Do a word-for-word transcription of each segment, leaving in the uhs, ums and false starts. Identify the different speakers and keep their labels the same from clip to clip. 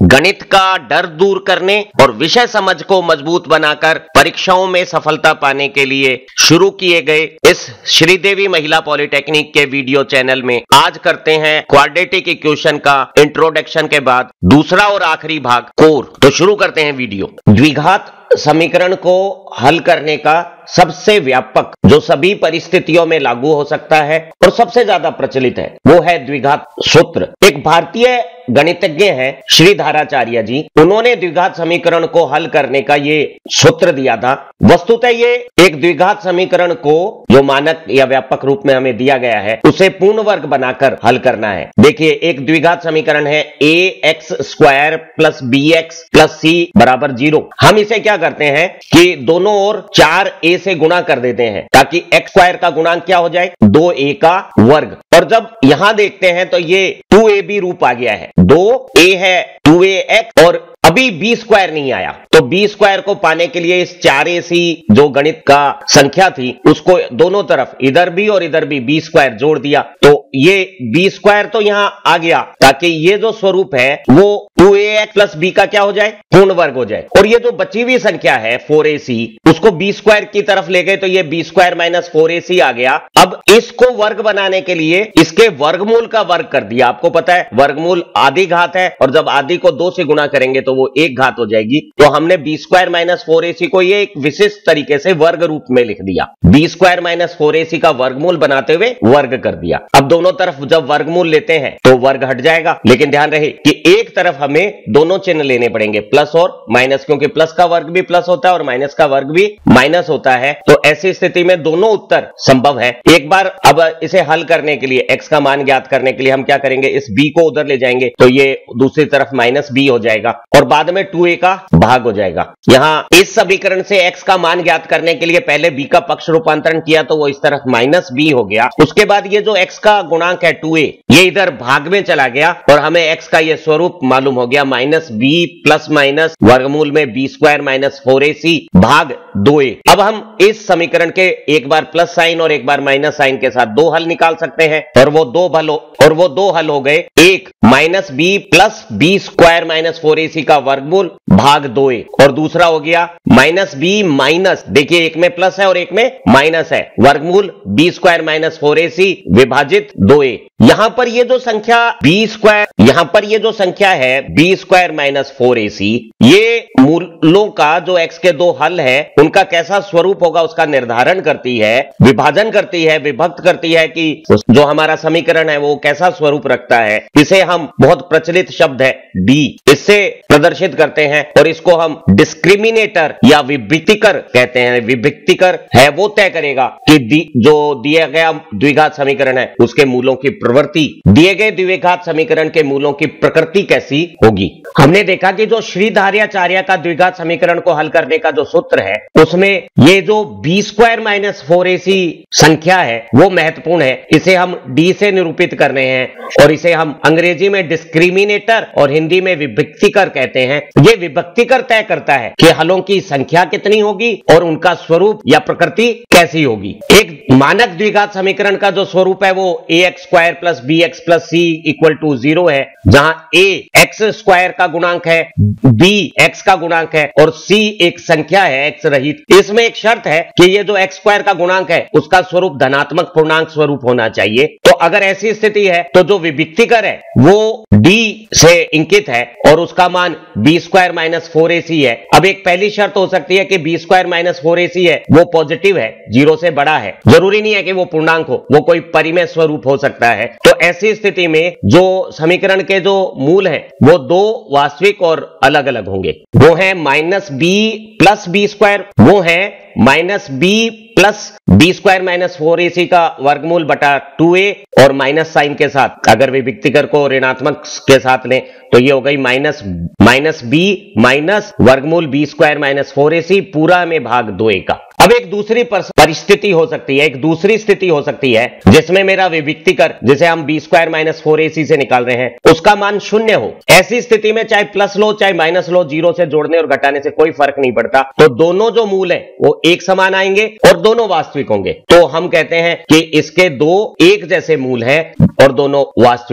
Speaker 1: गणित का डर दूर करने और विषय समझ को मजबूत बनाकर परीक्षाओं में सफलता पाने के लिए शुरू किए गए इस श्रीदेवी महिला पॉलिटेक्निक के वीडियो चैनल में आज करते हैं क्वाड्रेटिक इक्वेशन का इंट्रोडक्शन के बाद दूसरा और आखिरी भाग कोर। तो शुरू करते हैं वीडियो। द्विघात समीकरण को हल करने का सबसे व्यापक जो सभी परिस्थितियों में लागू हो सकता है और सबसे ज्यादा प्रचलित है वो है द्विघात सूत्र। एक भारतीय गणितज्ञ है श्रीधराचार्य जी, उन्होंने द्विघात समीकरण को हल करने का ये सूत्र दिया था। वस्तुतः ये एक द्विघात समीकरण को जो मानक या व्यापक रूप में हमें दिया गया है उसे पूर्ण वर्ग बनाकर हल करना है। देखिए, एक द्विघात समीकरण है A x square plus B x plus C बराबर जीरो। हम इसे क्या करते हैं कि दोनों ओर चार ए से गुणा कर देते हैं ताकि एक्स स्क्वायर का गुणांक क्या हो जाए, दो ए का वर्ग। और जब यहां देखते हैं तो ये टू ए बी रूप आ गया है, दो ए है टू ए एक्स और अभी बी स्क्वायर नहीं आया। तो बी स्क्वायर को पाने के लिए इस चार ए सी जो गणित का संख्या थी उसको दोनों तरफ इधर भी और इधर भी बी स्क्वायर जोड़ दिया तो ये बी स्क्वायर तो यहां आ गया ताकि ये जो स्वरूप है वो two A X plus B का क्या हो जाए, पूर्ण वर्ग हो जाए। और ये जो बची हुई संख्या है फोर ए सी उसको बी स्क्वायर की तरफ ले गए तो ये B square minus four A C आ गया। अब इसको वर्ग बनाने के लिए इसके वर्गमूल का वर्ग कर दिया। आपको पता है वर्गमूल आधी घात है और जब आधी को दो से गुणा करेंगे तो वो एक घात हो जाएगी। तो हमने B square minus four A C को ये एक विशिष्ट तरीके से वर्ग रूप में लिख दिया। B square minus four A C का वर्गमूल बनाते हुए वर्ग कर दिया। अब दोनों तरफ जब वर्गमूल लेते हैं तो वर्ग हट जाएगा, लेकिन ध्यान रहे कि एक तरफ हमें दोनों चिन्ह लेने पड़ेंगे, प्लस और माइनस, क्योंकि प्लस का वर्ग भी प्लस होता है और माइनस का वर्ग भी माइनस होता है। तो ऐसी स्थिति में दोनों उत्तर संभव है। एक बार अब इसे हल करने के लिए x का मान ज्ञात करने के लिए हम क्या करेंगे, इस b को उधर ले जाएंगे तो ये दूसरी तरफ माइनस b हो जाएगा और बाद में टू ए का भाग हो जाएगा। यहां इस समीकरण से x का मान ज्ञात करने के लिए पहले b का पक्ष रूपांतरण किया तो वो इस तरफ माइनस b हो गया। उसके बाद ये जो x का गुणांक है टू ए ये इधर भाग में चला गया और हमें x का ये स्वरूप मालूम हो गया, माइनस बी प्लस माइनस वर्गमूल में B square minus four A C भाग दो ए। अब हम इस समीकरण के एक बार प्लस साइन और एक बार माइनस साइन के साथ दो हल निकाल सकते हैं और वो दो हल और वो दो हल हो गए, एक minus B plus B square minus four A C का वर्गमूल भाग दो ए और दूसरा हो गया माइनस बी माइनस, देखिए एक में प्लस है और एक में माइनस है, वर्गमूल B square minus four A C विभाजित दो ए। यहां पर ये जो संख्या बी स्क्वायर यहां पर ये जो संख्या है B square minus four A C ये मूलों का जो एक्स के दो हल है उनका कैसा स्वरूप होगा उसका निर्धारण करती है, विभाजन करती है, विभक्त करती है कि जो हमारा समीकरण है वो कैसा स्वरूप रखता है। इसे हम बहुत प्रचलित शब्द है डी इससे प्रदर्शित करते हैं और इसको हम डिस्क्रिमिनेटर या विभक्तिकर कहते हैं। विभक्तिकर है वो तय करेगा कि दी, जो दिया गया द्विघात समीकरण है उसके मूलों की प्रवृत्ति, दिए गए द्विघात समीकरण के मूलों की प्रकृति कैसी होगी। हमने देखा कि जो श्रीधराचार्य का द्विघात समीकरण को हल करने का जो सूत्र है उसमें ये जो B square minus four A C संख्या है वो महत्वपूर्ण है। इसे हम डी से निरूपित कर रहे हैं और इसे हम अंग्रेजी में डिस्क्रिमिनेटर और हिंदी में विभक्तिकर कहते हैं। ये विभक्तिकर तय करता है कि हलों की संख्या कितनी होगी और उनका स्वरूप या प्रकृति कैसी होगी। एक मानक द्विघात समीकरण का जो स्वरूप है वो A x square plus B x plus C equal to zero है, जहां ए एक्स स्क्वायर का गुणांक है, बी एक्स का गुणांक है और सी एक संख्या है एक्स रहित। इसमें एक शर्त है कि ये जो एक्स स्क्वायर का गुणांक है उसका स्वरूप धनात्मक पूर्णांक स्वरूप होना चाहिए। तो अगर ऐसी स्थिति है तो जो विभक्तिकर है वो डी से इंकित है और उसका मान B square minus four A C है। अब एक पहली शर्त हो सकती है कि B square minus four A C है वो पॉजिटिव है, जीरो से बड़ा है, जरूरी नहीं है कि वो पूर्णांक हो, वो कोई परिमेय स्वरूप हो सकता है। तो ऐसी स्थिति में जो समीकरण के जो मूल हैं वो दो वास्तविक और अलग अलग होंगे। वो है minus B plus B square, वो है minus B plus B square minus four A C का वर्गमूल बटा टू ए और माइनस साइन के साथ, अगर विभक्तिकर को ऋणात्मक के साथ लें तो ये हो गई माइनस माइनस बी माइनस वर्गमूल B square minus four A C पूरा में भाग दो ए का। अब एक दूसरी परिस्थिति हो सकती है, एक दूसरी स्थिति हो सकती है जिसमें मेरा विभक्तिकर जिसे हम B square minus four A C से निकाल रहे हैं उसका मान शून्य हो। ऐसी स्थिति में चाहे प्लस लो चाहे माइनस लो, जीरो से जोड़ने और घटाने से कोई फर्क नहीं पड़ता। तो दोनों जो मूल है वो एक समान आएंगे और दोनों वास्तविक होंगे। तो हम कहते हैं कि इसके दो एक जैसे मूल हैं और दोनों वास्तविक हैं।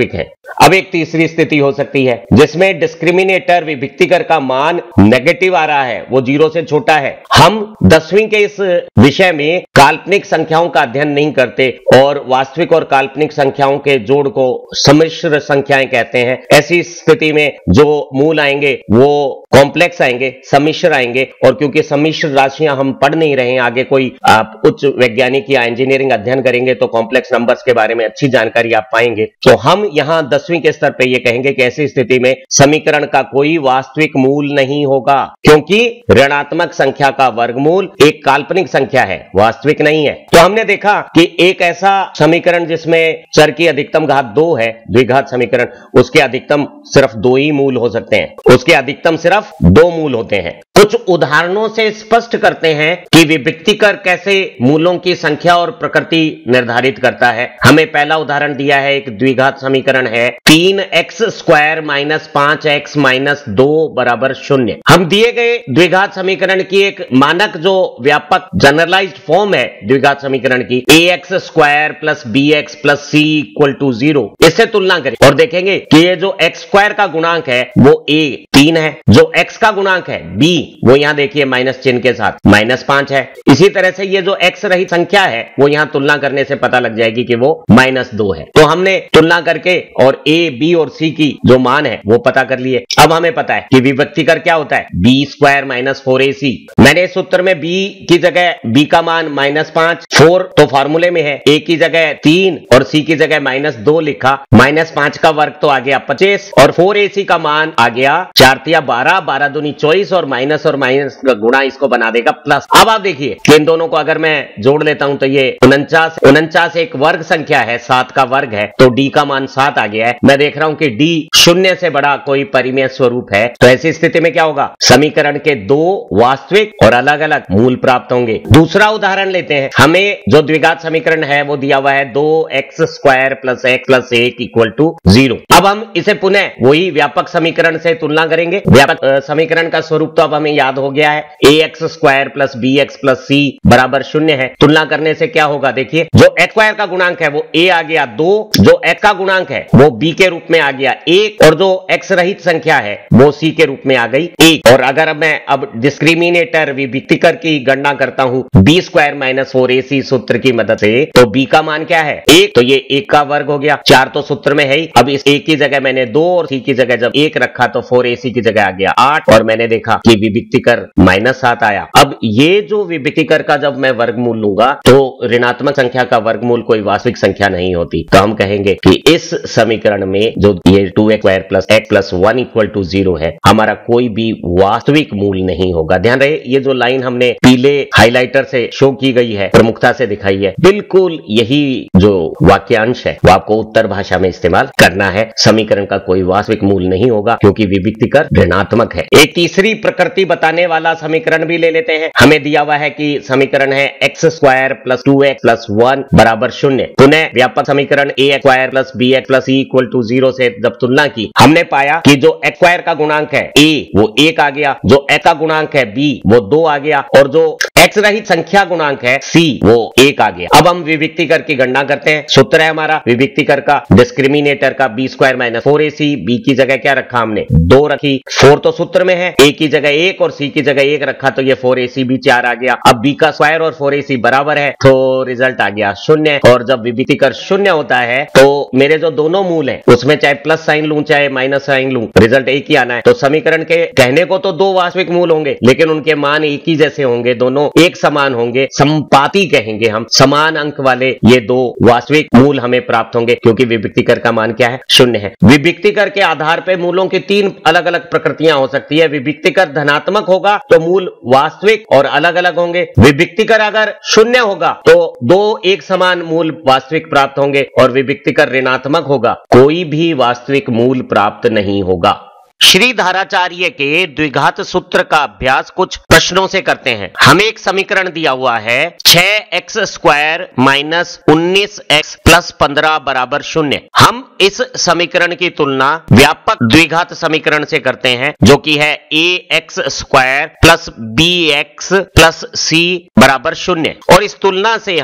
Speaker 1: अब एक तीसरी स्थिति हो सकती है जिसमें डिस्क्रिमिनेटर विभिक्तिकर का मान नेगेटिव आ रहा है, वो जीरो से छोटा है। हम दसवीं के इस विषय में काल्पनिक संख्याओं का अध्ययन नहीं करते और वास्तविक और काल्पनिक संख्याओं के जोड़ को सम्मिश्र संख्याएं कहते हैं। ऐसी स्थिति में जो मूल आएंगे वो कॉम्प्लेक्स आएंगे, सम्मिश्र आएंगे, और क्योंकि सम्मिश्र राशियां हम पढ़ नहीं रहे हैं, आगे कोई आप उच्च वैज्ञानिक या इंजीनियरिंग अध्ययन करेंगे तो कॉम्प्लेक्स नंबर्स के बारे में अच्छी जानकारी आप पाएंगे। तो हम यहां दसवीं के स्तर पर यह कहेंगे कि ऐसी स्थिति में समीकरण का कोई वास्तविक मूल नहीं होगा, क्योंकि ऋणात्मक संख्या का वर्गमूल एक काल्पनिक संख्या है, वास्तविक नहीं है। तो हमने देखा कि एक ऐसा समीकरण जिसमें चर की अधिकतम घात दो है, द्विघात समीकरण, उसके अधिकतम सिर्फ दो ही मूल हो सकते हैं, उसके अधिकतम सिर्फ दो मूल होते हैं। कुछ उदाहरणों से स्पष्ट करते हैं कि विभिक्तिकर कैसे मूलों की संख्या और प्रकृति निर्धारित करता है। हमें पहला उदाहरण दिया है, एक द्विघात समीकरण है तीन एक्स स्क्वायर माइनस पांच एक्स माइनस दो बराबर शून्य। हम दिए गए द्विघात समीकरण की एक मानक जो व्यापक जनरलाइज्ड फॉर्म है द्विघात समीकरण की, A x square plus B x plus C equal to zero, इससे तुलना करें और देखेंगे कि ये जो एक्स स्क्वायर का गुणांक है वो ए तीन है, जो एक्स का गुणांक है बी वो यहां देखिए माइनस चिन्ह के साथ माइनस पांच है। इसी तरह से ये जो एक्स रहित संख्या है वो यहां तुलना करने से पता लग जाएगी कि वो माइनस दो है। तो हमने तुलना करके और ए बी और सी की जो मान है वो पता कर लिए। अब हमें पता है कि विभक्तिकर क्या होता है, B square minus four A C. मैंने इस सूत्र में बी की जगह बी का मान माइनस पांच, फोर तो फॉर्मूले में है, ए की जगह तीन और सी की जगह माइनस दो लिखा। माइनस पांच का वर्ग तो आ गया पच्चीस और फोर ए सी का मान आ गया चार तिया बारह, बारह दूनी चौबीस और माइनस और माइनस का गुणा इसको बना देगा प्लस। अब आप देखिए कि इन दोनों को अगर मैं जोड़ लेता हूं तो ये उनचास उनचास एक वर्ग संख्या है, सात का वर्ग है, तो डी का मान सात आ गया है। मैं देख रहा हूं कि डी शून्य से बड़ा कोई परिमेय स्वरूप है, तो ऐसी स्थिति में क्या होगा, समीकरण के दो वास्तविक और अलग अलग मूल प्राप्त होंगे। दूसरा उदाहरण लेते हैं। हमें जो द्विघात समीकरण है वो दिया हुआ है दो X square plus X plus एक इक्वल टू जीरो। अब हम इसे पुनः वही व्यापक समीकरण से तुलना करेंगे। व्यापक समीकरण का स्वरूप तो अब हमें याद हो गया है, A x square plus B x plus C बराबर शून्य है। तुलना करने से क्या होगा, देखिए जो एक्स स्क्वायर का गुणांक है वो ए आ गया दो, जो एक्स का गुणांक है वो बी के रूप में आ गया एक, और जो एक्स रहित संख्या है वो सी के रूप में आ गई एक। और अगर मैं अब डिस्क्रिमिनेटर विभिक्तिकर की गणना करता हूं B square minus four A C सूत्र की मदद से, तो बी का मान क्या है एक, तो ये एक का वर्ग हो गया, चार तो सूत्र में है ही। अब इस एक की जगह मैंने दो और सी की जगह जब एक रखा तो फोर ए सी की जगह आ गया आठ, और मैंने देखा कि विभिक्तिकर माइनस सात आया। अब ये जो विभिक्तिकर का जब मैं वर्गमूल लूंगा तो ऋणात्मक संख्या का वर्गमूल कोई वास्तविक संख्या नहीं होती, तो हम कहेंगे कि इस समीकरण में जो ये two X square plus X plus one equal to zero है, हमारा कोई भी वास्तविक मूल नहीं होगा। ध्यान रहे, ये जो लाइन हमने पीले हाइलाइटर से शो की गई है, प्रमुखता से दिखाई है, बिल्कुल यही जो वाक्यांश है वो आपको उत्तर भाषा में इस्तेमाल करना है। समीकरण का कोई वास्तविक मूल नहीं होगा क्योंकि विभिक्तिकर ऋणात्मक है। एक तीसरी प्रकृति बताने वाला समीकरण भी ले लेते हैं। हमें दिया हुआ है कि समीकरण है X square plus two X plus one बराबर शून्य। पुनः व्यापक समीकरण A x square plus B x plus C equal to zero से जब तुलना की, हमने पाया कि जो एक्स स्क्वायर का गुणांक है ए वो एक आ गया, जो एक्स का गुणांक है बी वो दो आ गया, और जो एक्स रहित संख्या गुणांक है सी वो एक आ गया। अब हम विभिक्तिकर की गणना करते हैं। सूत्र है हमारा विभिक्तिकर का, डिस्क्रिमिनेटर का B square minus four A C, B की जगह क्या रखा हमने दो रखी, फोर तो सूत्र में है, ए की जगह एक और सी की जगह एक रखा तो ये फोर ए सी भी चार आ गया। अब बी का स्क्वायर और फोर ए सी बराबर है तो रिजल्ट आ गया शून्य, और जब विभिक्तिकर शून्य होता है तो मेरे जो दोनों मूल है उसमें चाहे प्लस साइन लूं चाहे माइनस साइन लूं रिजल्ट एक ही आना है। तो समीकरण के कहने को तो दो वास्तविक मूल होंगे लेकिन उनके मान एक ही जैसे होंगे, दोनों एक समान होंगे, संपाती कहेंगे हम, समान अंक वाले ये दो वास्तविक मूल हमें प्राप्त होंगे क्योंकि विभिक्तिकर का मान क्या है, शून्य है। विभिक्तिकर के आधार पर मूलों की तीन अलग अलग प्रकृतियां हो सकती है। विभिक्तिकर धनात्मक होगा तो मूल वास्तविक और अलग अलग होंगे। विभिक्तिकर अगर शून्य होगा तो दो एक समान मूल वास्तविक प्राप्त होंगे, और विभिक्तिकर ऋणात्मक होगा कोई भी वास्तविक मूल प्राप्त नहीं होगा। श्रीधराचार्य के द्विघात सूत्र का अभ्यास कुछ प्रश्नों से करते हैं। हमें एक समीकरण दिया हुआ है छह एक्स स्क्वायर माइनस उन्नीस एक्स प्लस पंद्रह बराबर शून्य। हम इस समीकरण की तुलना व्यापक द्विघात समीकरण से करते हैं जो कि है A x square plus B x plus C बराबर शून्य, और इस तुलना से हम x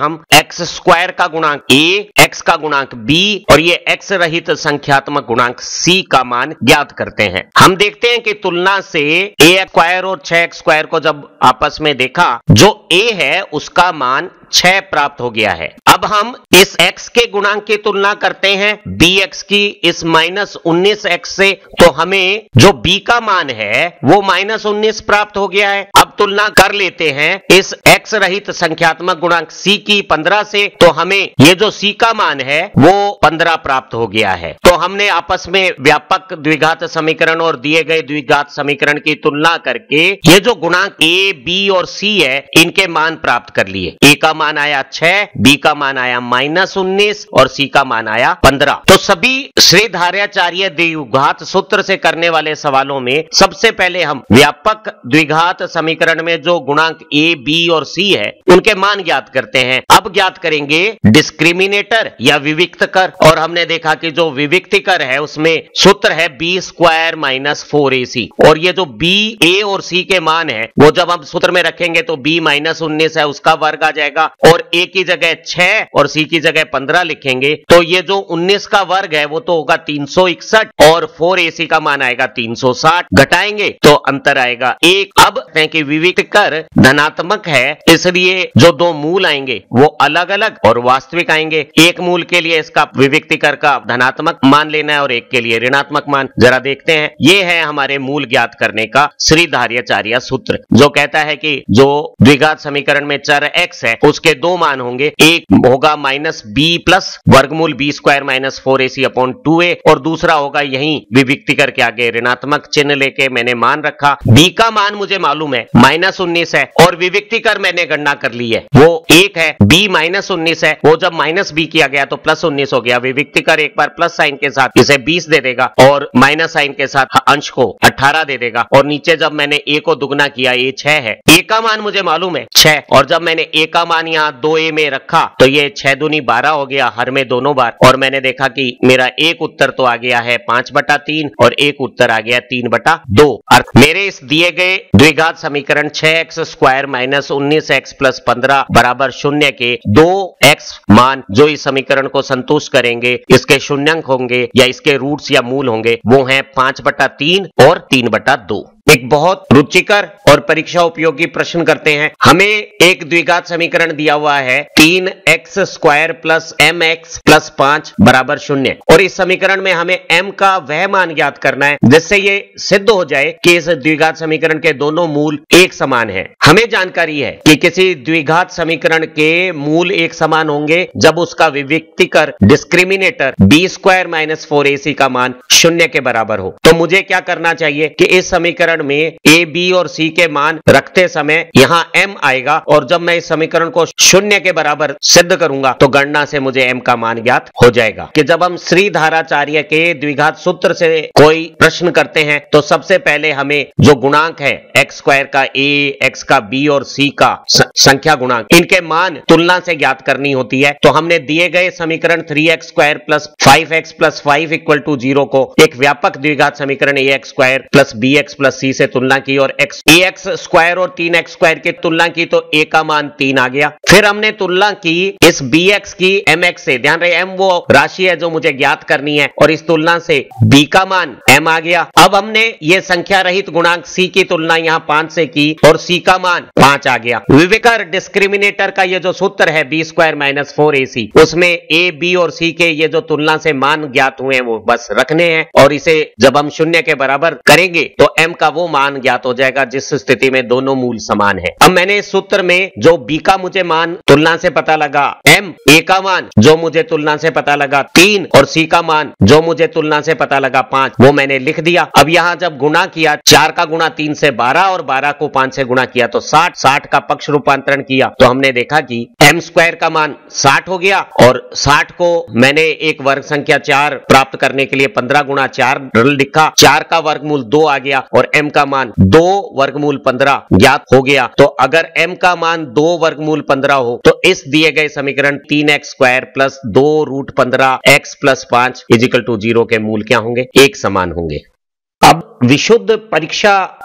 Speaker 1: एक्स स्क्वायर का गुणांक ए, एक्स का गुणांक बी और ये एक्स रहित संख्यात्मक गुणांक सी का मान ज्ञात करते हैं। हम देखते हैं कि तुलना से ए स्क्वायर और छह एक्स स्क्वायर को जब आपस में देखा, जो ए है उसका मान छह प्राप्त हो गया है। अब हम इस x के गुणांक की तुलना करते हैं bx की इस माइनस उन्नीस एक्स से, तो हमें जो b का मान है वो माइनस उन्नीस प्राप्त हो गया है। अब तुलना कर लेते हैं इस x रहित संख्यात्मक गुणांक c की पंद्रह से, तो हमें ये जो c का मान है वो पंद्रह प्राप्त हो गया है। तो हमने आपस में व्यापक द्विघात समीकरण और दिए गए द्विघात समीकरण की तुलना करके ये जो गुणांक a, b और c है इनके मान प्राप्त कर लिए। a का मान आया छह, बी का मान आया माइनस उन्नीस और सी का मान आया पंद्रह। तो सभी श्रीधार्याचार्य द्विघात सूत्र से करने वाले सवालों में सबसे पहले हम व्यापक द्विघात समीकरण में जो गुणांक ए, बी और सी है उनके मान ज्ञात करते हैं। अब ज्ञात करेंगे डिस्क्रिमिनेटर या विविक्तकर, और हमने देखा कि जो विविक्तिकर है उसमें सूत्र है B square minus four A C, और ये जो बी, ए और सी के मान है वो जब हम सूत्र में रखेंगे तो बी माइनस उन्नीस है उसका वर्ग आ जाएगा, और ए की जगह छह और सी की जगह पंद्रह लिखेंगे तो ये जो उन्नीस का वर्ग है वो तो होगा तीन सौ इकसठ और फोर ए सी का मान आएगा तीन सौ साठ, घटाएंगे तो अंतर आएगा एक। अब है कि विविक्तकर धनात्मक है इसलिए जो दो मूल आएंगे वो अलग अलग और वास्तविक आएंगे। एक मूल के लिए इसका विविक्तिकर का धनात्मक मान लेना है और एक के लिए ऋणात्मक मान। जरा देखते हैं, ये है हमारे मूल ज्ञात करने का श्रीधार्याचार्य सूत्र, जो कहता है कि जो द्विघात समीकरण में चर x है उसके दो मान होंगे, एक होगा माइनस बी प्लस वर्गमूल B square minus four A C upon two A, और दूसरा होगा यही विविक्तिकर के आगे ऋणात्मक चिन्ह लेके मैंने मान रखा। बी का मान मुझे मालूम है माइनस उन्नीस है और विविक्तिकर मैंने गणना कर ली है वो एक है, बी माइनस उन्नीस है, वो जब माइनस बी किया गया तो प्लस उन्नीस हो गया। विविक्तिकर एक बार प्लस साइन के साथ इसे बीस दे देगा और माइनस साइन के साथ अंश को अठारह दे देगा, और नीचे जब मैंने ए को दुगना किया ए छह है, ए का मान मुझे मालूम है छह, और जब मैंने ए का मान यहाँ दो ए में रखा तो ये छह दूनी बारह हो गया हर में दोनों बार, और मैंने देखा कि मेरा एक उत्तर तो आ गया है पांच बटा तीन और एक उत्तर आ गया तीन बटा दो। अर्थ मेरे इस दिए गए द्विघात समीकरण छह एक्स स्क्वायर माइनस उन्नीस एक्स प्लस पंद्रह बराबर शून्य के दो एक्स मान जो इस समीकरण को संतुष्ट करेंगे, इसके शून्यंक होंगे या इसके रूट्स या मूल होंगे, वो हैं पांच बटा तीन और तीन बटा दो। एक बहुत रुचिकर और परीक्षा उपयोगी प्रश्न करते हैं। हमें एक द्विघात समीकरण दिया हुआ है तीन X square plus M X plus पांच बराबर शून्य, और इस समीकरण में हमें m का वह मान ज्ञात करना है जिससे ये सिद्ध हो जाए कि इस द्विघात समीकरण के दोनों मूल एक समान है। हमें जानकारी है कि किसी द्विघात समीकरण के मूल एक समान होंगे जब उसका विविक्तिकर discriminator B square minus four A C का मान शून्य के बराबर हो। तो मुझे क्या करना चाहिए कि इस समीकरण में ए, बी और सी के मान रखते समय यहां m आएगा, और जब मैं इस समीकरण को शून्य के बराबर सिद्ध करूंगा तो गणना से मुझे m का मान ज्ञात हो जाएगा। कि जब हम श्रीधार्याचार्य के द्विघात सूत्र से कोई प्रश्न करते हैं तो सबसे पहले हमें जो गुणांक है एक्स स्क्वायर का a, x का b और c का संख्या गुणांक, इनके मान तुलना से ज्ञात करनी होती है। तो हमने दिए गए समीकरण three x square plus five X plus five equal to zero को एक व्यापक द्विघात समीकरण A x square plus B x plus C से तुलना की, और x ए एक्स स्क्वायर और तीन एक्स स्क्वायर की तुलना की तो a का मान तीन आ गया। फिर हमने तुलना की इस bx की mx से, ध्यान रहे m वो राशि है जो मुझे ज्ञात करनी है, और इस तुलना से b का मान m आ गया। अब हमने ये संख्या रहित गुणांक c की तुलना यहाँ पांच से की और c का मान पांच आ गया। विविक्तर डिस्क्रिमिनेटर का ये जो सूत्र है B square minus four A C, उसमें a, b और c के ये जो तुलना से मान ज्ञात हुए हैं वो बस रखने हैं, और इसे जब हम शून्य के बराबर करेंगे तो m का वो मान ज्ञात हो जाएगा जिस स्थिति में दोनों मूल समान है। अब मैंने इस सूत्र में जो b का मुझे मान तुलना से पता लगा m, a का मान जो मुझे तुलना से पता लगा तीन और c का मान जो मुझे तुलना से पता लगा पांच, वो मैंने लिख दिया। अब यहाँ जब गुणा किया, चार का गुणा तीन से बारह और बारह को पांच से गुणा किया तो साठ, साठ का पक्ष रूपांतरण किया तो हमने देखा कि m स्क्वायर का मान साठ हो गया, और साठ को मैंने एक वर्ग संख्या चार प्राप्त करने के लिए पंद्रह गुणा चार लिखा, चार का वर्गमूल दो आ गया और m का मान दो वर्गमूल पंद्रह ज्ञात हो गया। तो अगर m का मान दो वर्गमूल पंद्रह हो तो इस दिए गए समीकरण तीन एक्स स्क्वायर प्लस दो रूट पंद्रह एक्स प्लस पांच इजिकल टू जीरो के मूल क्या होंगे? एक समान होंगे। अब विशुद्ध परीक्षा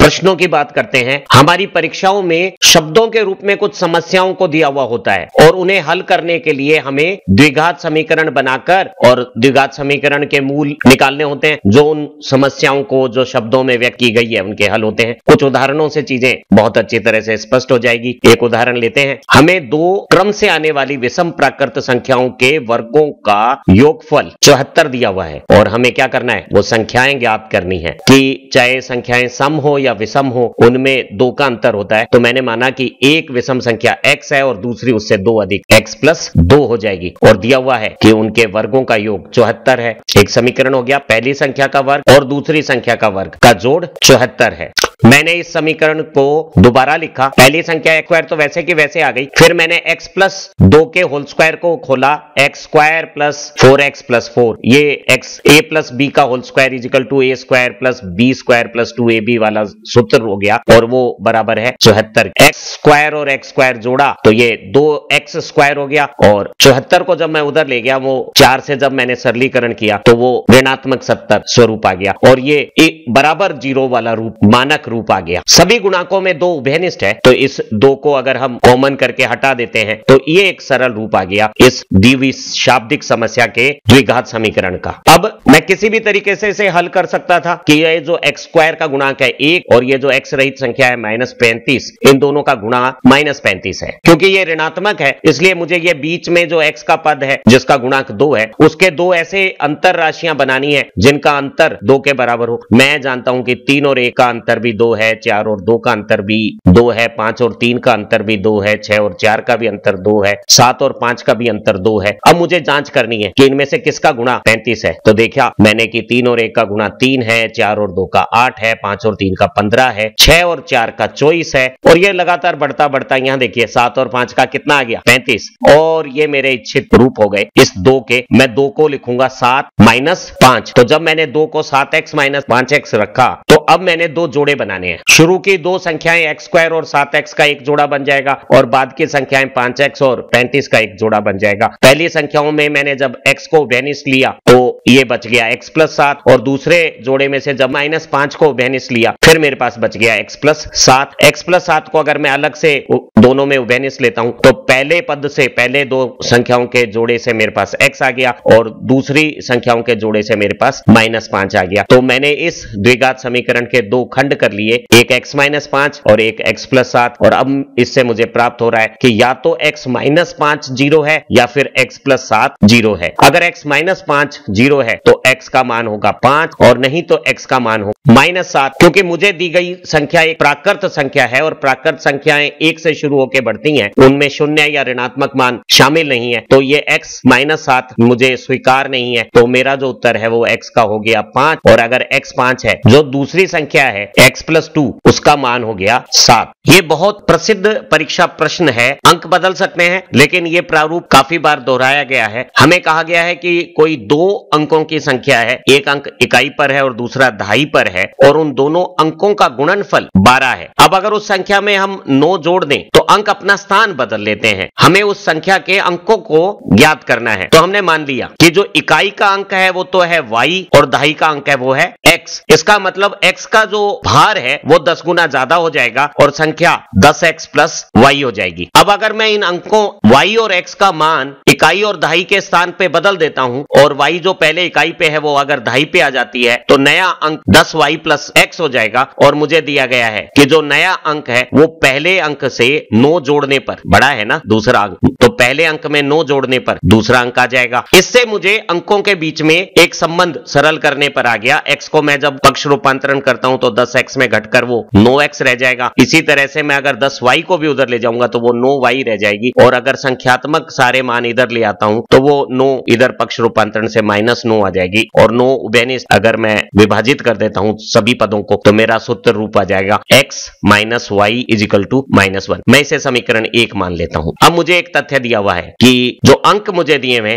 Speaker 1: प्रश्नों की बात करते हैं। हमारी परीक्षाओं में शब्दों के रूप में कुछ समस्याओं को दिया हुआ होता है और उन्हें हल करने के लिए हमें द्विघात समीकरण बनाकर और द्विघात समीकरण के मूल निकालने होते हैं, जो उन समस्याओं को जो शब्दों में व्यक्त की गई है उनके हल होते हैं। कुछ उदाहरणों से चीजें बहुत अच्छी तरह से स्पष्ट हो जाएगी। एक उदाहरण लेते हैं। हमें दो क्रम से आने वाली विषम प्राकृत संख्याओं के वर्गों का योगफल चौहत्तर दिया हुआ है और हमें क्या करना है, वो संख्याएं ज्ञात करनी है कि चाहे संख्याएं सम हो या विषम हो, उनमें दो का अंतर होता है। तो मैंने माना कि एक विषम संख्या x है और दूसरी उससे दो अधिक x प्लस दो हो जाएगी और दिया हुआ है कि उनके वर्गों का योग चौहत्तर है। एक समीकरण हो गया, पहली संख्या का वर्ग और दूसरी संख्या का वर्ग का जोड़ चौहत्तर है। मैंने इस समीकरण को दोबारा लिखा। पहली संख्या एक्स स्क्वायर तो वैसे की वैसे आ गई, फिर मैंने x प्लस दो के होल स्क्वायर को खोला, X square plus four X plus four, ये x a प्लस बी का whole square equal to A square plus B square plus two A B वाला सूत्र हो गया और वो बराबर है चौहत्तर। एक्स स्क्वायर और एक्स स्क्वायर जोड़ा तो ये दो एक्स स्क्वायर हो गया और चौहत्तर को जब मैं उधर ले गया, वो चार से जब मैंने सरलीकरण किया तो वो ऋणात्मक सत्तर स्वरूप आ गया और ये एक बराबर जीरो वाला रूप, मानक रूप आ गया। सभी गुणांकों में दो उभयनिष्ठ है तो इस दो को अगर हम कॉमन करके हटा देते हैं तो ये एक सरल रूप आ गया इस दी हुई शाब्दिक समस्या के द्विघात समीकरण का। अब मैं किसी भी तरीके से इसे हल कर सकता था कि ये जो एक्स स्क्वायर का गुणांक है एक और ये जो एक्स रहित संख्या है माइनस पैंतीस, इन दोनों का गुणा माइनस पैंतीस है। क्योंकि ये ऋणात्मक है इसलिए मुझे ये बीच में जो एक्स का पद है जिसका गुणांक दो है, उसके दो ऐसे अंतर राशियां बनानी है जिनका अंतर दो के बराबर हो। मैं जानता हूं कि तीन और एक का अंतर भी दो है, चार और दो का अंतर भी दो है, पांच और तीन का अंतर भी दो है, छह और चार का भी अंतर दो है, सात और पांच का भी अंतर दो है। अब मुझे जांच करनी है कि इनमें से किसका गुणा पैंतीस है। तो देखा मैंने कि तीन और एक का गुणा तीन है, चार और दो का आठ है, पांच और तीन का पंद्रह है, छह और चार का चौबीस है और ये लगातार बढ़ता बढ़ता यहां देखिए सात और पांच का कितना आ गया, पैंतीस। और ये मेरे इच्छित रूप हो गए इस दो के। मैं दो को लिखूंगा सात माइनस पांच। तो जब मैंने दो को सात एक्स माइनस पांच एक्स रखा तो अब मैंने दो जोड़े बनाने हैं। शुरू की दो संख्याएं एक्स स्क्वायर और सात एक्स का एक जोड़ा बन जाएगा और बाद की संख्याएं पांच एक्स और पैंतीस का एक जोड़ा बन जाएगा। पहली संख्याओं में मैंने जब x को उभयनिष्ठ लिया तो ये बच गया x प्लस सात और दूसरे जोड़े में से जब माइनस पांच को उभयनिष्ठ लिया फिर मेरे पास बच गया x प्लस सात। x प्लस सात को अगर मैं अलग से दोनों में उभयनिष्ठ लेता हूं तो पहले पद से पहले दो संख्याओं के जोड़े से मेरे पास x आ गया और दूसरी संख्याओं के जोड़े से मेरे पास माइनस पांच आ गया। तो मैंने इस द्विघात समीकरण के दो खंड कर लिए, एक x माइनस पांच और एक x प्लस सात। और अब इससे मुझे प्राप्त हो रहा है कि या तो x माइनस पांच जीरो है या फिर x प्लस सात जीरो है। अगर x माइनस पांच जीरो है तो x का मान होगा पांच और नहीं तो x का मान होगा माइनस सात। क्योंकि मुझे दी गई संख्या एक प्राकृत संख्या है और प्राकृत संख्याएं एक से शुरू होकर बढ़ती हैं, उनमें शून्य या ऋणात्मक मान शामिल नहीं है, तो ये x माइनस सात मुझे स्वीकार नहीं है। तो मेरा जो उत्तर है वो x का हो गया पांच और अगर x पांच है, जो दूसरी संख्या है x प्लस टू, उसका मान हो गया सात। ये बहुत प्रसिद्ध परीक्षा प्रश्न है, अंक बदल सकते हैं लेकिन ये प्रारूप काफी बार दोहराया गया है। हमें कहा गया है कि कोई दो अंकों की संख्या है, एक अंक इकाई पर है और दूसरा दहाई पर है और उन दोनों अंकों का गुणनफल बारह है। अब अगर उस संख्या में हम नौ जोड़ दें तो अंक अपना स्थान बदल लेते हैं। हमें उस संख्या के अंकों को ज्ञात करना है। तो हमने मान लिया कि जो इकाई का अंक है वो तो है y और दहाई का अंक है वो है x। इसका मतलब x का जो भार है वो दस गुना ज्यादा हो जाएगा और संख्या दस एक्स प्लस वाई हो जाएगी। अब अगर मैं इन अंकों y और x का मान इकाई और दहाई के स्थान पे बदल देता हूं और y जो पहले इकाई पे है वो अगर दहाई पे आ जाती है तो नया अंक दस वाई प्लस एक्स हो जाएगा और मुझे दिया गया है कि जो नया अंक है वो पहले अंक से नौ जोड़ने पर, बड़ा है ना दूसरा अंक, तो पहले अंक में नौ जोड़ने पर दूसरा अंक आ जाएगा। इससे मुझे अंकों के बीच में एक संबंध सरल करने पर आ गया। x को मैं जब पक्ष रूपांतरण करता हूं तो दस एक्स में घटकर वो नौ एक्स रह जाएगा। इसी तरह से मैं अगर दस वाई को भी उधर ले जाऊंगा तो वो नौ वाई रह जाएगी और अगर संख्यात्मक सारे मान इधर ले आता हूं तो वो नौ इधर पक्ष रूपांतरण से माइनस नौ आ जाएगी और नौ उभयनिष्ठ अगर मैं विभाजित कर देता हूं सभी पदों को तो मेरा सूत्र रूप आ जाएगा x minus Y equal to minus one. मैं इसे समीकरण एक मान लेता हूं। अब मुझे एक तथ्य दिया हुआ है कि जो अंक मुझे दिए हुए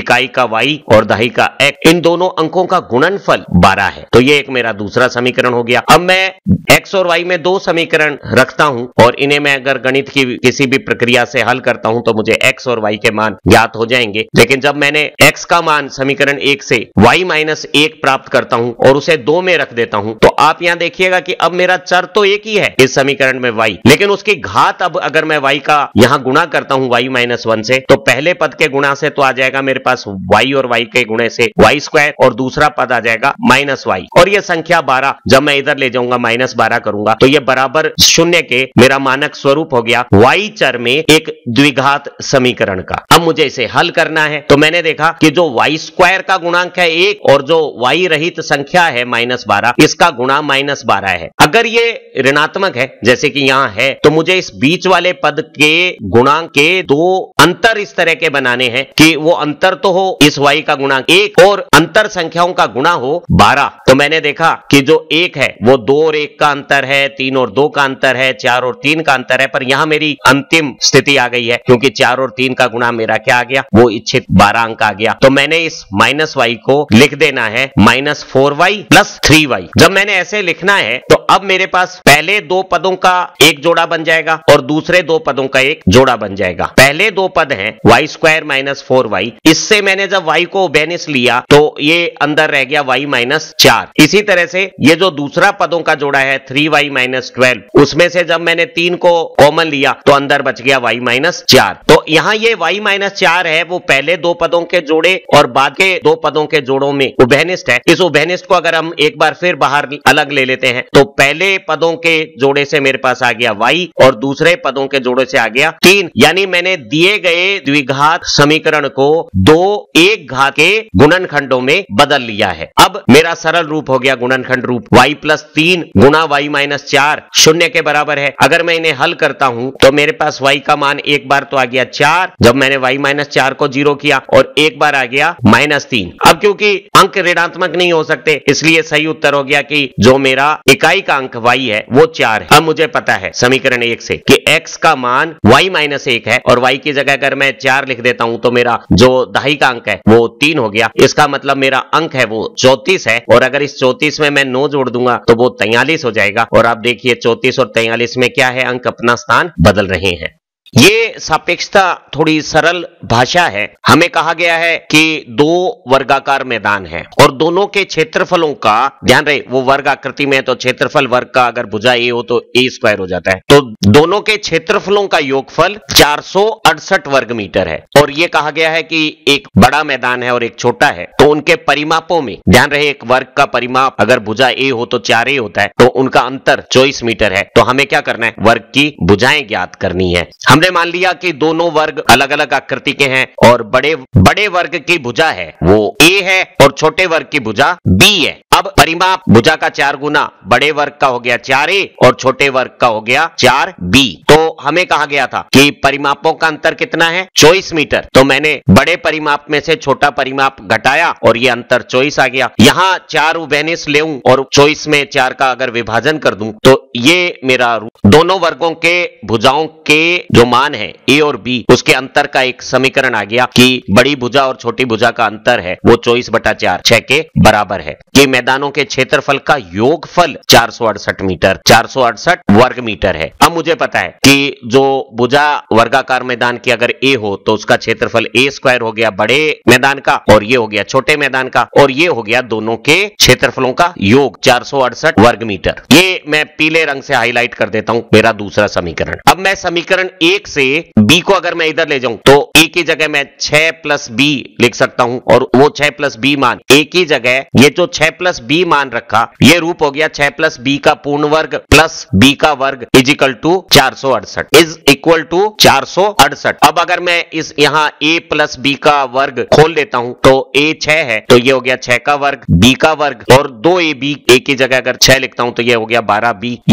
Speaker 1: इकाई का y और दहाई का x, इन दोनों अंकों का गुणनफल बारह है। तो ये एक मेरा दूसरा समीकरण हो गया। अब मैं x और y में दो समीकरण रखता हूं और इन्हें मैं अगर गणित की किसी भी प्रक्रिया से हल करता हूं तो मुझे x और y के मान ज्ञात हो जाएंगे। लेकिन जब मैंने x का मान समीकरण एक से y माइनस एक प्राप्त करता हूं और उसे दो में रख देता हूं तो आप यहां देखिएगा कि अब मेरा चर तो एक ही है इस समीकरण में y, लेकिन उसकी घात अब अगर मैं y का यहां गुणा करता हूं y माइनस वन से तो पहले पद के गुणा से तो आ जाएगा मेरे पास y और y के गुणे से y स्क्वायर और दूसरा पद आ जाएगा माइनस y और यह संख्या बारह जब मैं इधर ले जाऊंगा माइनस बारह करूंगा तो यह बराबर शून्य के मेरा मानक स्वरूप हो गया y चर में एक द्विघात समीकरण का। अब मुझे इसे हल करना है तो मैंने देखा कि जो y स्क्वायर का गुणांक है एक और जो y रहित संख्या है माइनस बारह, इसका गुणा माइनस बारह है। अगर ये ऋणात्मक है जैसे कि यहां है तो मुझे इस बीच वाले पद के गुणांक के दो अंतर इस तरह के बनाने हैं कि वो अंतर तो हो इस y का गुणांक एक और अंतर संख्याओं का गुणा हो बारह। तो मैंने देखा कि जो एक है वो दो और एक का अंतर है, तीन और दो का अंतर है, चार और तीन का अंतर है, पर यहां मेरी अंतिम स्थिति आ गई है क्योंकि चार और तीन का गुणा मेरा क्या आ गया, वो इच्छित बारह अंक आ गया। तो मैंने इस माइनस वाई को लिख देना है minus four Y plus three Y. जब मैंने ऐसे लिखना है तो अब मेरे पास पहले दो पदों का एक जोड़ा बन जाएगा और दूसरे दो पदों का एक जोड़ा बन जाएगा। पहले दो पद हैं Y square minus four Y, इससे मैंने जब वाई को बेनिस लिया तो ये अंदर रह गया वाई माइनस चार। इसी तरह से ये जो दूसरा पदों का जोड़ा है थ्री वाई माइनस ट्वेल्व, उसमें से जब मैंने तीन को कॉमन लिया तो अंदर बच गया वाई माइनस चार। तो यहां ये वाई माइनस चार है वो पहले दो पदों के जोड़े और बाद के दो पदों के जोड़ों में उभयनिष्ठ है। इस उभयनिष्ठ को अगर हम एक बार फिर बाहर अलग ले लेते हैं तो पहले पदों के जोड़े से मेरे पास आ गया y और दूसरे पदों के जोड़े से आ गया तीन, यानी मैंने दिए गए द्विघात समीकरण को दो एक घात के गुणनखंडों में बदल लिया है। अब मेरा सरल रूप हो गया गुणनखंड रूप y प्लस तीन गुणा वाई माइनस चार शून्य के बराबर है। अगर मैं इन्हें हल करता हूं तो मेरे पास y का मान एक बार तो आ गया चार जब मैंने y माइनस चार को जीरो किया और एक बार आ गया माइनस तीन। अब क्योंकि अंक ऋणात्मक नहीं हो सकते इसलिए सही उत्तर हो गया कि जो मेरा इकाई का अंक y है वो चार है। अब मुझे पता है समीकरण एक से कि x का मान y माइनस एक है और y की जगह अगर मैं चार लिख देता हूं तो मेरा जो दहाई का अंक है वो तीन हो गया। इसका मतलब मेरा अंक है वो चौंतीस है और अगर इस चौंतीस में मैं नौ जोड़ दूंगा तो वो तैंतालीस हो जाएगा। और आप देखिए चौंतीस और तैंतालीस में क्या है, अंक अपना स्थान बदल रहे हैं। ये सापेक्षता थोड़ी सरल भाषा है। हमें कहा गया है कि दो वर्गाकार मैदान है और दोनों के क्षेत्रफलों का ध्यान रहे, वो वर्ग आकृति में तो क्षेत्रफल वर्ग का अगर भुजा ए हो तो ए स्क्वायर हो जाता है। तो दोनों के क्षेत्रफलों का योगफल चार सौ अड़सठ वर्ग मीटर है। और ये कहा गया है कि एक बड़ा मैदान है और एक छोटा है तो उनके परिमापों में ध्यान रहे, एक वर्ग का परिमाप अगर भुजा ए हो तो चार ए होता है तो उनका अंतर चौबीस मीटर है। तो हमें क्या करना है, वर्ग की भुजाएं ज्ञात करनी है। हमने मान लिया कि दोनों वर्ग अलग अलग आकृति के हैं और बड़े बड़े वर्ग की भुजा है वो a है और छोटे वर्ग की भुजा b है। अब परिमाप भुजा का चार गुना बड़े वर्ग का हो गया चार ए और छोटे वर्ग का हो गया चार बी। तो हमें कहा गया था कि परिमापों का अंतर कितना है, चौबीस मीटर। तो मैंने बड़े परिमाप में से छोटा परिमाप घटाया और ये अंतर चौबीस आ गया। यहां चार उभयनिष्ठ ले और चौबीस में चार का अगर विभाजन कर दूं तो ये मेरा दोनों वर्गों के भुजाओं के जो मान है ए और बी उसके अंतर का एक समीकरण आ गया कि बड़ी भुजा और छोटी भुजा का अंतर है वो चौबीस बटा चार छह के बराबर है। कि मैदानों के क्षेत्रफल का योगफल चार सौ अड़सठ मीटर चार सौ अड़सठ वर्ग मीटर है। अब मुझे पता है कि जो भुजा वर्गाकार मैदान की अगर ए हो तो उसका क्षेत्रफल ए स्क्वायर हो गया बड़े मैदान का और ये हो गया छोटे मैदान का और ये हो गया दोनों के क्षेत्रफलों का योग चार सौ अड़सठ वर्ग मीटर। ये मैं पीले रंग से हाईलाइट कर देता हूं मेरा दूसरा समीकरण। अब मैं समीकरण एक से बी को अगर मैं इधर ले जाऊं तो ए की जगह मैं छह प्लस बी लिख सकता हूं और वो छह प्लस बी मान ए की जगह ये जो छह प्लस बी मान रखा ये रूप हो गया छह प्लस बी का पूर्ण वर्ग प्लस बी का वर्ग इज इक्वल टू चार सौ अड़सठ इज इक्वल टू चार सौ अड़सठ। अब अगर मैं इस यहां a प्लस बी का वर्ग खोल देता हूं तो a छह है तो ये हो गया छह का वर्ग b का वर्ग और दो ए बी ए की जगह अगर छह लिखता हूं तो ये हो गया बारह बी।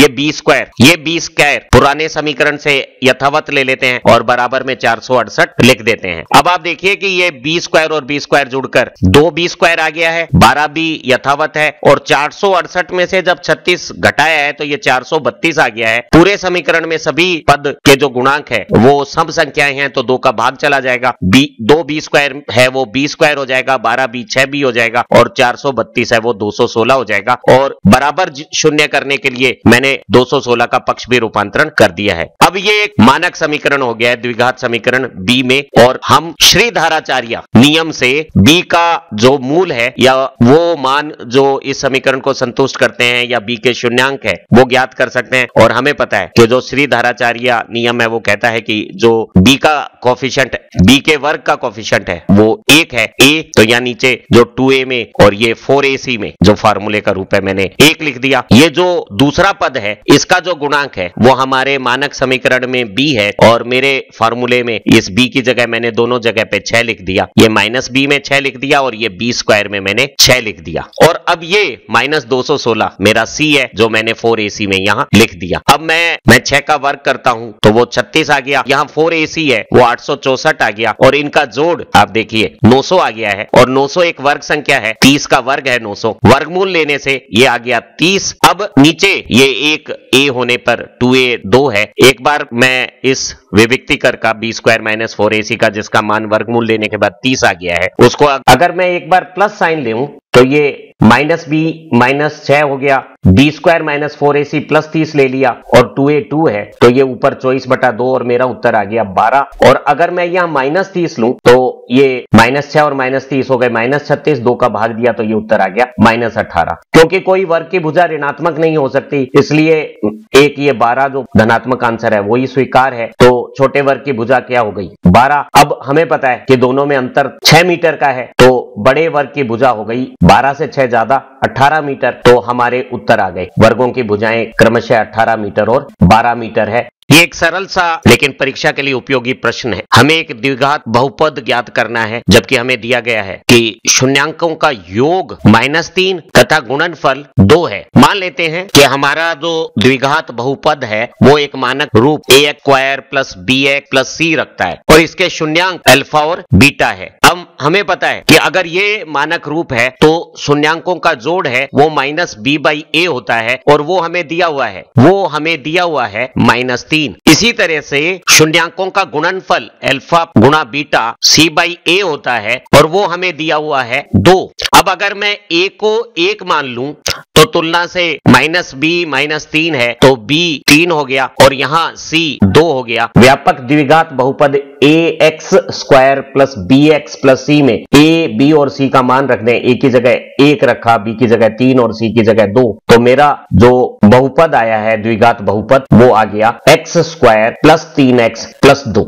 Speaker 1: ये बी स्क्वायर, ये बी स्क्वायर पुराने समीकरण से यथावत ले लेते हैं और बराबर में चार सौ अड़सठ लिख देते हैं। अब आप देखिए कि ये बी स्क्वायर और बी स्क्वायर जुड़कर दो बी स्क्वायर आ गया है, बारह बी यथावत है और चार सौ अड़सठ में से जब छत्तीस घटाया है तो ये चार सौ बत्तीस आ गया है। पूरे समीकरण में सभी पद के जो गुणांक है वो सम संख्याएं हैं तो दो का भाग चला जाएगा, बी दो बी स्क्वायर है वो बी स्क्वायर हो जाएगा, बारह बी छह बी हो जाएगा और चार सौ बत्तीस है वो दो सौ सोलह हो जाएगा। और बराबर शून्य करने के लिए मैंने दो सौ सोलह का पक्ष भी रूपांतरण कर दिया है। अब ये एक मानक समीकरण हो गया है, द्विघात समीकरण बी में, और हम श्रीधराचार्य नियम से बी का जो मूल है या वो मान जो इस समीकरण को संतुष्ट करते हैं या बी के शून्यांक है वो ज्ञात कर सकते हैं। और हमें पता है कि जो श्रीधराचार्य नियम है वो कहता है कि जो बी का कोफिशिएंट, बी के वर्ग का कोफिशिएंट है वो एक है, ए तो यहाँ नीचे जो टू ए में और ये फोर ए सी में जो फार्मूले का रूप है मैंने एक लिख दिया। ये जो दूसरा पद है इसका जो गुणांक है वो हमारे मानक समीकरण में बी है और मेरे फार्मूले में इस बी की जगह मैंने दोनों जगह पे छह लिख दिया, ये माइनस बी में छह लिख दिया और ये बी स्क्वायर में मैंने छह लिख दिया। और अब ये माइनस दो सौ सोलह मेरा सी है जो मैंने फोर ए सी में यहां लिख दिया। अब मैं मैं छह का वर्ग करता हूं तो वो छत्तीस आ गया, यहां फोर ए सी है वो आठ सौ चौसठ आ गया और इनका जोड़ आप देखिए नौ सौ आ गया है और नौ सौ एक वर्ग संख्या है, तीस का वर्ग है नौ सौ, वर्गमूल लेने से ये आ गया तीस। अब नीचे ये एक ए होने पर टू ए दो है, एक बार मैं इस विविक्तिकर का B square minus four A C का जिसका मान वर्गमूल लेने के बाद तीस आ गया है उसको अगर मैं एक बार प्लस साइन लेऊं तो ये माइनस बी माइनस छह हो गया, B square minus four A C plus तीस ले लिया और टू ए टू है तो ये ऊपर चौबीस बटा दो और मेरा उत्तर आ गया बारह। और अगर मैं यहां माइनस तीस लूं तो ये माइनस छह और माइनस तीस हो गए माइनस छत्तीस, दो का भाग दिया तो ये उत्तर आ गया माइनस अठारह। क्योंकि कोई वर्ग की भुजा ऋणात्मक नहीं हो सकती इसलिए एक ये बारह जो धनात्मक आंसर है वही स्वीकार है, तो छोटे वर्ग की भुजा क्या हो गई बारह। अब हमें पता है कि दोनों में अंतर छह मीटर का है तो बड़े वर्ग की भुजा हो गई बारह से छह ज्यादा अठारह मीटर, तो हमारे उत्तर आ गए। वर्गों की भुजाएं क्रमशः अठारह मीटर और बारह मीटर है। ये एक सरल सा लेकिन परीक्षा के लिए उपयोगी प्रश्न है। हमें एक द्विघात बहुपद ज्ञात करना है जबकि हमें दिया गया है कि शून्यांकों का योग माइनस तीन तथा गुणनफल दो है। मान लेते हैं कि हमारा जो द्विघात बहुपद है वो एक मानक रूप a x square plus B x plus c रखता है और इसके शून्यांक अल्फा और बीटा है। अब हमें पता है कि अगर ये मानक रूप है तो शून्यांकों का जोड़ है वो माइनस बी बाई ए होता है और वो हमें दिया हुआ है वो हमें दिया हुआ है माइनस तीन। इसी तरह से शून्यांकों का गुणनफल अल्फा गुणा बीटा सी बाई ए होता है और वो हमें दिया हुआ है दो। अब अगर मैं ए को एक मान लूं तो तुलना से माइनस बी माइनस तीन है तो बी तीन हो गया और यहां सी दो हो गया। व्यापक द्विघात बहुपद a x square plus B x plus c में ए बी और सी का मान रख दें, ए की जगह एक रखा, बी की जगह तीन और सी की जगह दो, तो मेरा जो बहुपद आया है द्विघात बहुपद वो आ गया एक्स स्क्वायर प्लस तीन एक्स प्लस दो।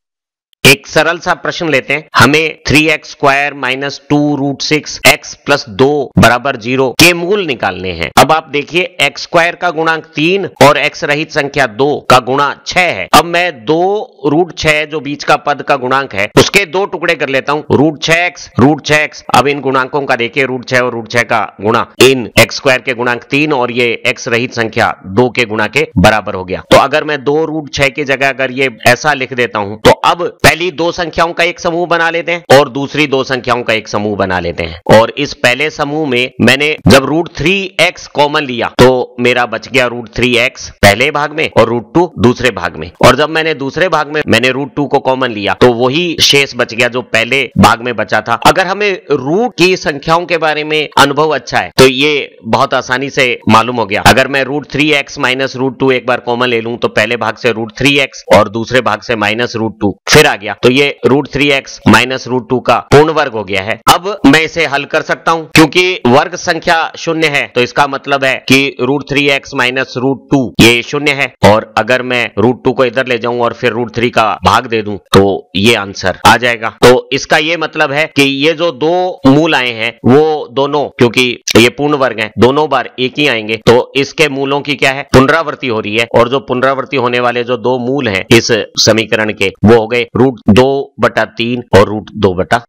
Speaker 1: एक सरल सा प्रश्न लेते हैं। हमें three x square minus two root six x plus दो बराबर जीरो के मूल निकालने हैं। अब आप देखिए एक्स स्क्वायर का गुणांक तीन और एक्स रहित संख्या दो का गुणा छह है। अब मैं दो रूट छह जो बीच का पद का गुणांक है उसके दो टुकड़े कर लेता हूं, रूट छह एक्स रूट छह एक्स। अब इन गुणांकों का देखिए रूट छह और रूट छह का गुणा इन एक्स स्क्वायर के गुणांक तीन और ये एक्स रहित संख्या दो के गुणा के बराबर हो गया। तो अगर मैं दो रूट छह की जगह अगर ये ऐसा लिख देता हूं तो अब पहली दो संख्याओं का एक समूह बना लेते हैं और दूसरी दो संख्याओं का एक समूह बना लेते हैं। और इस पहले समूह में मैंने जब रूट थ्री एक्स कॉमन लिया तो मेरा बच गया रूट थ्री एक्स पहले भाग में और रूट टू दूसरे भाग में, और जब मैंने दूसरे भाग में मैंने रूट टू को कॉमन लिया तो वही शेष बच गया जो पहले भाग में बचा था। अगर हमें रूट की संख्याओं के बारे में अनुभव अच्छा है तो ये बहुत आसानी से मालूम हो गया। अगर मैं root three x minus root two एक बार कॉमन ले लूं तो पहले भाग से रूट थ्री एक्स और दूसरे भाग से माइनस रूट टू फिर आ गया, तो ये root three x minus root two का पूर्ण वर्ग हो गया है। अब मैं इसे हल कर सकता हूं क्योंकि वर्ग संख्या शून्य है तो इसका मतलब है कि root three x minus root two ये शून्य है, और अगर मैं रूट टू को इधर ले जाऊं और फिर रूट थ्री का भाग दे दूं तो ये आंसर आ जाएगा। तो इसका ये मतलब है कि ये जो दो मूल आए हैं वो दोनों, क्योंकि ये पूर्ण वर्ग है, दोनों बार एक ही आएंगे, तो इसके मूलों की क्या है पुनरावृत्ति हो रही है, और जो पुनरावृत्ति होने वाले जो दो मूल हैं इस समीकरण के वो हो गए रूट दो बटा तीन और रूट दो बटा तीन।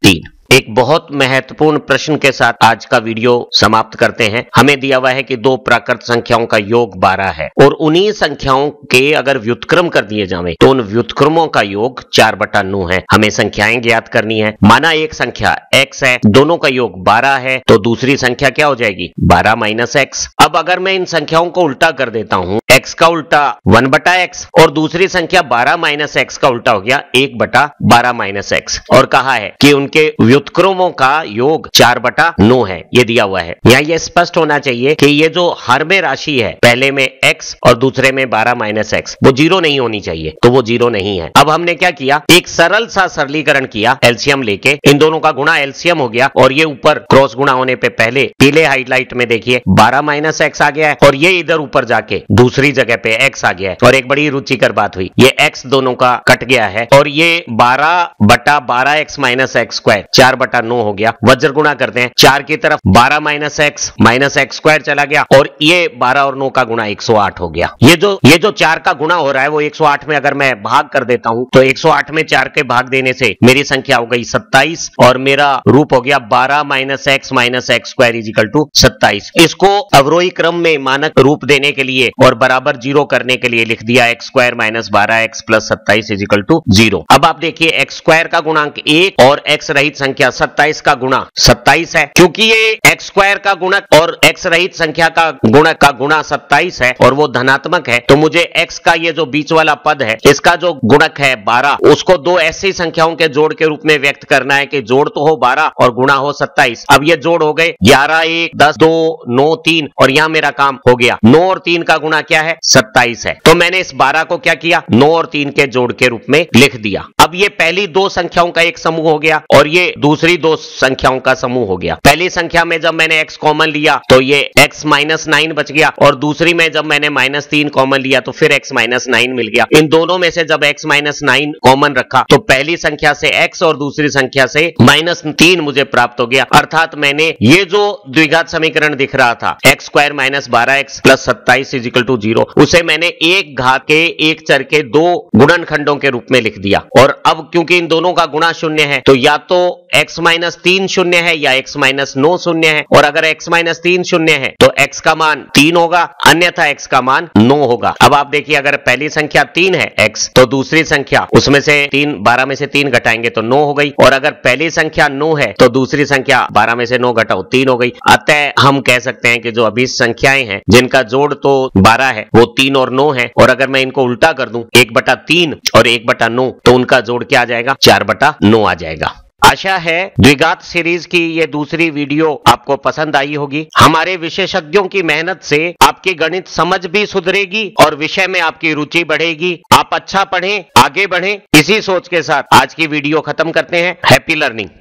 Speaker 1: एक बहुत महत्वपूर्ण प्रश्न के साथ आज का वीडियो समाप्त करते हैं। हमें दिया हुआ है कि दो प्राकृत संख्याओं का योग बारह है और उन्हीं संख्याओं के अगर व्युत्क्रम कर दिए जाएं तो उन व्युत्क्रमों का योग चार बटा नौ है। हमें संख्याएं ज्ञात करनी है। माना एक संख्या x है, दोनों का योग बारह है, तो दूसरी संख्या क्या हो जाएगी? बारह माइनस एक्स। अब अगर मैं इन संख्याओं को उल्टा कर देता हूं, x का उल्टा वन बटा एक्स और दूसरी संख्या बारह माइनस एक्स का उल्टा हो गया एक बटा बारह माइनस एक्स, और कहा है कि उनके व्युत्क्रमों का योग चार बटा नौ है। ये दिया हुआ है। यहाँ ये स्पष्ट होना चाहिए कि ये जो हर में राशि है, पहले में x और दूसरे में बारह माइनस एक्स, वो जीरो नहीं होनी चाहिए, तो वो जीरो नहीं है। अब हमने क्या किया? एक सरल सा सरलीकरण किया, एलसीएम लेके इन दोनों का गुणा एलसीएम हो गया और ये ऊपर क्रॉस गुणा होने पे पहले पीले हाईलाइट में देखिए बारह माइनस एक्स आ गया है और ये इधर ऊपर जाके दूसरी जगह पे x आ गया है। और एक बड़ी रुचिकर बात हुई, ये x दोनों का कट गया है और ये बारह बटा बारह एक्स माइनस एक्स स्क्वायर चार बटा नौ हो गया। वज्र गुणा करते हैं, चार की तरफ बारह minus x minus x square चला गया और ये बारह और नौ का गुणा एक सौ आठ हो गया। ये जो ये जो चार का गुणा हो रहा है वो एक सौ आठ में अगर मैं भाग कर देता हूं तो एक सौ आठ में चार के भाग देने से मेरी संख्या हो गई सत्ताईस और मेरा रूप हो गया बारह minus x minus x square is equal to सत्ताईस। इसको अवरोही क्रम में मानक रूप देने के लिए और बराबर जीरो करने के लिए लिख दिया एक्स स्क्वायर माइनस बारह एक्स प्लस सत्ताईस इज इक्वल टू जीरो। अब आप देखिए एक्स स्क्वायर का गुणांक एक और एक्स रहित संख्या सत्ताईस का गुणा सत्ताईस है। क्योंकि ये एक्स स्क्वायर का गुणक और एक्स रहित संख्या का गुणक का गुणा सत्ताईस है और वो धनात्मक है, तो मुझे एक्स का ये जो बीच वाला पद है इसका जो गुणक है बारह, उसको दो ऐसी संख्याओं के जोड़ के रूप में व्यक्त करना है कि जोड़ तो हो बारह और गुणा हो सत्ताईस। अब ये जोड़ हो गए ग्यारह, एक, दस, दो, नौ, तीन और यहां मेरा काम हो गया। नौ और तीन का गुणा क्या है? सत्ताईस है। तो मैंने इस बारह को क्या किया? नौ और तीन के जोड़ के रूप में लिख दिया। अब ये पहली दो संख्याओं का एक समूह हो गया और ये दूसरी दो संख्याओं का समूह हो गया। पहली संख्या में जब मैंने x कॉमन लिया तो ये x माइनस नाइन बच गया और दूसरी में जब मैंने माइनस तीन कॉमन लिया तो फिर x माइनस नाइन मिल गया। इन दोनों में से जब x माइनस नाइन कॉमन रखा तो पहली संख्या से x और दूसरी संख्या से माइनस तीन मुझे प्राप्त हो गया। अर्थात मैंने ये जो द्विघात समीकरण दिख रहा था एक्स स्क्वायर माइनस बारह एक्स प्लस सत्ताईस इज इक्वल टू जीरो, उसे मैंने एक घात के एक चर के दो गुणनखंडों के रूप में लिख दिया। और अब क्योंकि इन दोनों का गुणा शून्य है तो या तो x माइनस तीन शून्य है या x माइनस नौ शून्य है, और अगर x माइनस तीन शून्य है तो x का मान तीन होगा, अन्यथा x का मान नौ होगा। अब आप देखिए अगर पहली संख्या तीन है x तो दूसरी संख्या उसमें से तीन बारह में से तीन घटाएंगे तो नौ हो गई, और अगर पहली संख्या नौ है तो दूसरी संख्या बारह में से नौ घटाओ तीन हो गई। अतः हम कह सकते हैं कि जो अभी संख्याएं हैं जिनका जोड़ तो बारह है वो तीन और नौ है, और अगर मैं इनको उल्टा कर दूं एक बटा तीन और एक बटा नौ तो उनका जोड़ क्या आ जाएगा? चार बटा नौ आ जाएगा। आशा है द्विघात सीरीज की ये दूसरी वीडियो आपको पसंद आई होगी। हमारे विशेषज्ञों की मेहनत से आपकी गणित समझ भी सुधरेगी और विषय में आपकी रुचि बढ़ेगी। आप अच्छा पढ़ें, आगे बढ़ें, इसी सोच के साथ आज की वीडियो खत्म करते हैं। Happy learning.